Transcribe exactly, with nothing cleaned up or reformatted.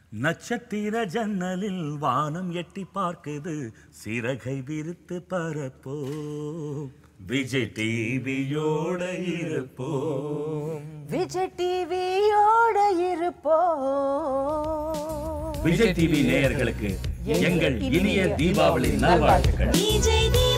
நட்சத்திர ஜன்னலில் வானம் எட்டி பார்க்குது சிறகை விரித்து பரப்போ விஜய் டிவியோட இருப்போ விஜய் டிவியோட இருப்போ விஜய் டிவி நேயர்களுக்கு எங்கள் இனிய தீபாவளி நல்வாழ்த்துக்கள்.